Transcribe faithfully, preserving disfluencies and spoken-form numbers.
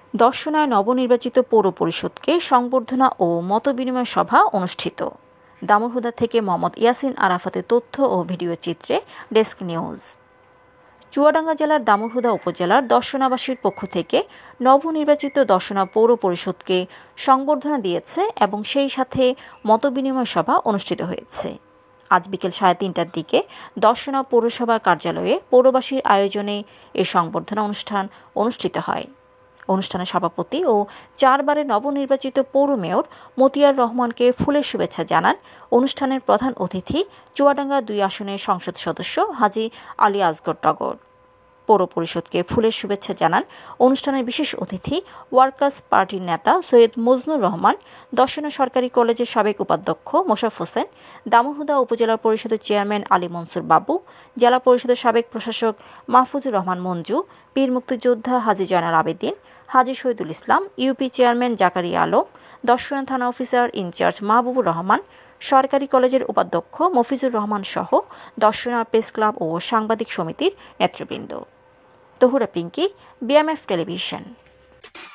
দর্শনায় নবনির্বাচিত পৌর পরিষদকে সংবর্ধনা ও মতবিনিময় সভা অনুষ্ঠিত। দামুড়হুদা থেকে মোহাম্মদ ইয়াসিন আরাফাতের তথ্য ও ভিডিও চিত্রে ডেস্ক নিউজ। চুয়াডাঙ্গা জেলার দামুড়হুদা উপজেলার দর্শনাবাসীর পক্ষ থেকে নবনির্বাচিত দর্শনা পৌর পরিষদকে সংবর্ধনা দিয়েছে এবং সেই সাথে মতবিনিময় সভা অনুষ্ঠিত হয়েছে। আজ বিকেল সাড়ে তিনটার দিকে দর্শনা পৌরসভা কার্যালয়ে পৌরবাসীর আয়োজনে এ সংবর্ধনা অনুষ্ঠান অনুষ্ঠিত হয়। অনুষ্ঠানে সভাপতি ও চারবারের নবনির্বাচিত পৌর মেয়র মতিয়ার রহমানকে ফুলের শুভেচ্ছা জানান অনুষ্ঠানের প্রধান অতিথি চুয়াডাঙ্গা দুই আসনের সংসদ সদস্য হাজী আলী আসগর টগর। পৌর পরিষদকে ফুলের শুভেচ্ছা জানান অনুষ্ঠানের বিশেষ অতিথি ওয়ার্কার্স পার্টির নেতা সৈয়দ মজনুর রহমান, দর্শনা সরকারি কলেজের সাবেক উপাধ্যক্ষ মোশাররফ হোসেন, দামুড়হুদা উপজেলা পরিষদের চেয়ারম্যান আলী মনসুর বাবু, জেলা পরিষদের সাবেক প্রশাসক মাহফুজুর রহমান মঞ্জু, বীর মুক্তিযোদ্ধা হাজী জয়নাল আবেদিন, হাজী শহীদুল ইসলাম, ইউপি চেয়ারম্যান জাকারিয়া আলম, দর্শনা থানা অফিসার ইনচার্জ মাহবুবুর রহমান, সরকারি কলেজের উপাধ্যক্ষ মফিজুর রহমান সহ দর্শনা প্রেস ক্লাব ও সাংবাদিক সমিতির নেতৃবৃন্দ। Tahura Pinki, BMF television.